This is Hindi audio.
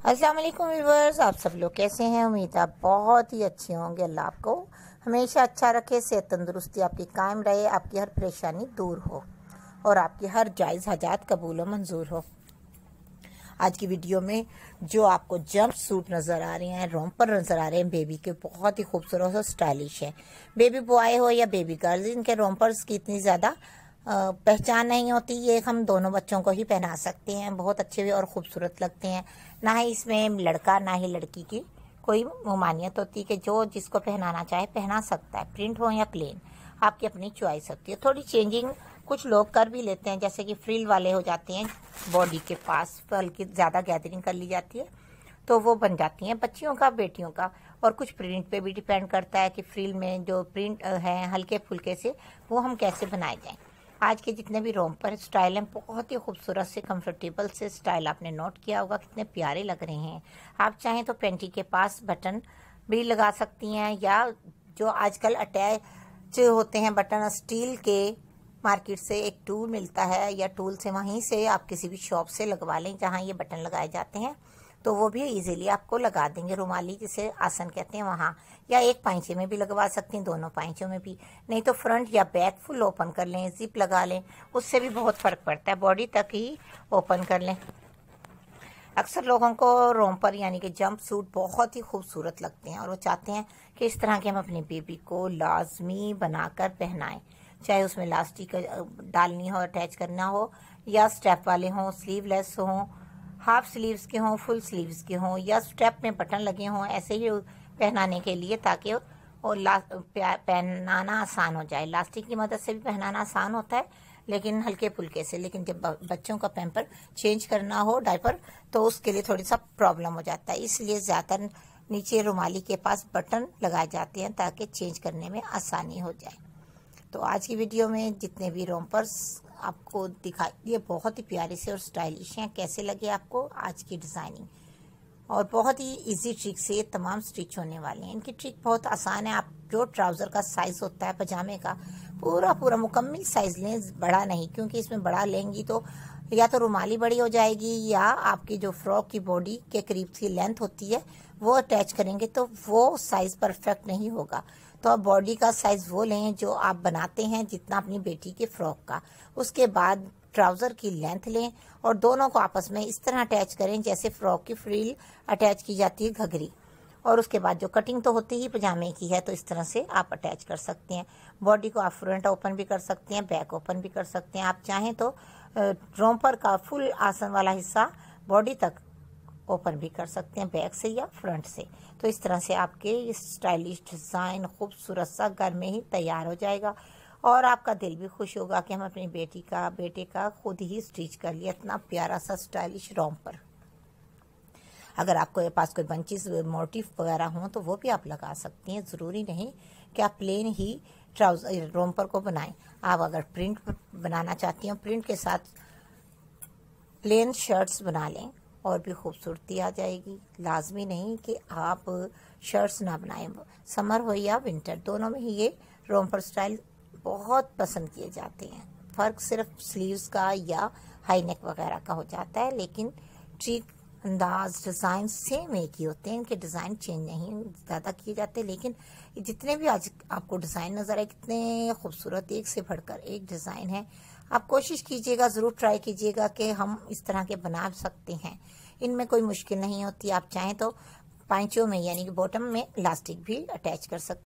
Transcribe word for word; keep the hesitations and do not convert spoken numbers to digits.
अस्सलाम वालेकुम व्यूअर्स, आप सब लोग कैसे हैं। उम्मीद आप बहुत ही अच्छे होंगे। अल्लाह आपको हमेशा अच्छा रखे, सेहत तंदुरुस्ती आपकी कायम रहे, आपकी हर परेशानी दूर हो और आपकी हर जायज़ हजात कबूल व मंजूर हो। आज की वीडियो में जो आपको जंप सूट नज़र आ रहे हैं, रोम्पर नज़र आ रहे हैं बेबी के, बहुत ही खूबसूरत और स्टाइलिश है। बेबी बॉय हो या बेबी गर्ल, इनके रोम्पर्स की इतनी ज़्यादा पहचान नहीं होती। ये हम दोनों बच्चों को ही पहना सकते हैं, बहुत अच्छे और खूबसूरत लगते हैं। ना ही इसमें लड़का ना ही लड़की की कोई ममानियत होती कि जो जिसको पहनाना चाहे पहना सकता है, प्रिंट हो या प्लेन, आपकी अपनी चॉइस होती है। थोड़ी चेंजिंग कुछ लोग कर भी लेते हैं, जैसे कि फ्रिल वाले हो जाते हैं बॉडी के पास, हल्की ज़्यादा गैदरिंग कर ली जाती है तो वो बन जाती हैं बच्चियों का, बेटियों का। और कुछ प्रिंट पे भी डिपेंड करता है कि फ्रिल में जो प्रिंट है हल्के फुल्के से वो हम कैसे बनाए जाएं। आज के जितने भी रोम्पर स्टाइल हैं, बहुत ही खूबसूरत से कंफर्टेबल से स्टाइल आपने नोट किया होगा, कितने प्यारे लग रहे हैं। आप चाहें तो पेंटी के पास बटन भी लगा सकती हैं, या जो आजकल अटैच होते हैं बटन, स्टील के मार्केट से एक टूल मिलता है, या टूल से वहीं से आप किसी भी शॉप से लगवा लें जहां ये बटन लगाए जाते हैं, तो वो भी इजीली आपको लगा देंगे। रुमाली जिसे आसन कहते हैं वहाँ, या एक पाइंचे में भी लगवा सकती हैं, दोनों पाइंचों में भी। नहीं तो फ्रंट या बैक फुल ओपन कर लें, जिप लगा लें, उससे भी बहुत फर्क पड़ता है। बॉडी तक ही ओपन कर लें। अक्सर लोगों को रोम्पर यानी कि जंप सूट बहुत ही खूबसूरत लगते हैं और वो चाहते हैं कि इस तरह के हम अपनी बेबी को लाजमी बनाकर पहनाएं, चाहे उसमें लास्टिक डालनी हो, अटैच करना हो, या स्टेप वाले हों, स्लीवलेस हों, हाफ स्लीव्स के हों, फुल स्लीव्स के हों, या स्टेप में बटन लगे हों, ऐसे ही पहनाने के लिए, ताकि और पहनाना आसान हो जाए। लास्टिक की मदद से भी पहनाना आसान होता है, लेकिन हल्के फुल्के से। लेकिन जब बच्चों का पैम्पर चेंज करना हो, डायपर, तो उसके लिए थोड़ी सा प्रॉब्लम हो जाता है। इसलिए ज़्यादातर नीचे रुमाली के पास बटन लगाए जाते हैं ताकि चेंज करने में आसानी हो जाए। तो आज की वीडियो में जितने भी रोम्पर्स आपको दिखाई, ये बहुत ही प्यारे से और स्टाइलिश हैं। कैसे लगे आपको आज की डिज़ाइनिंग? और बहुत ही इजी ट्रिक से ये तमाम स्टिच होने वाले हैं। इनकी ट्रिक बहुत आसान है। आप जो ट्राउज़र का साइज़ होता है पजामे का, पूरा पूरा मुकम्मल साइज़ लें, बड़ा नहीं, क्योंकि इसमें बड़ा लेंगी तो या तो रुमाली बड़ी हो जाएगी, या आपकी जो फ्रॉक की बॉडी के करीब की लेंथ होती है वो अटैच करेंगे तो वो साइज़ परफेक्ट नहीं होगा। तो आप बॉडी का साइज़ वो लें जो आप बनाते हैं, जितना अपनी बेटी के फ्रॉक का। उसके बाद ट्राउज़र की लेंथ लें और दोनों को आपस में इस तरह अटैच करें जैसे फ्रॉक की फ्रिल अटैच की जाती है, घघरी। और उसके बाद जो कटिंग तो होती ही पजामे की है, तो इस तरह से आप अटैच कर सकते हैं। बॉडी को आप फ्रंट ओपन भी कर सकते हैं, बैक ओपन भी कर सकते हैं। आप चाहें तो रोम्पर का फुल आसन वाला हिस्सा बॉडी तक ओपन भी कर सकते हैं, बैक से या फ्रंट से। तो इस तरह से आपके ये स्टाइलिश डिज़ाइन खूबसूरत सा घर में ही तैयार हो जाएगा, और आपका दिल भी खुश होगा कि हम अपनी बेटी का, बेटे का खुद ही स्टिच कर लिया। इतना प्यारा सा स्टाइलिश रोम्पर। अगर आपके पास कोई बंचेस मोटिफ वगैरह हों तो वो भी आप लगा सकती हैं। ज़रूरी नहीं कि आप प्लेन ही ट्राउज़र रोम्पर को बनाएं। आप अगर प्रिंट बनाना चाहती हैं, प्रिंट के साथ प्लेन शर्ट्स बना लें और भी खूबसूरती आ जाएगी। लाजमी नहीं कि आप शर्ट्स ना बनाएं, समर हो या विंटर, दोनों में ही ये रोम्पर स्टाइल बहुत पसंद किए जाते हैं। फ़र्क सिर्फ स्लीव्स का या हाई नेक वगैरह का हो जाता है, लेकिन ट्रिक, अंदाज, डिज़ाइन सेम एक ही होते हैं। इनके डिज़ाइन चेंज नहीं ज़्यादा किए जाते, लेकिन जितने भी आज आपको डिज़ाइन नज़र आए, कितने खूबसूरत, एक से बढ़कर एक डिज़ाइन है। आप कोशिश कीजिएगा, ज़रूर ट्राई कीजिएगा कि हम इस तरह के बना सकते हैं। इनमें कोई मुश्किल नहीं होती। आप चाहें तो पाइंचों में यानी कि बॉटम में इलास्टिक भी अटैच कर सकते हैं।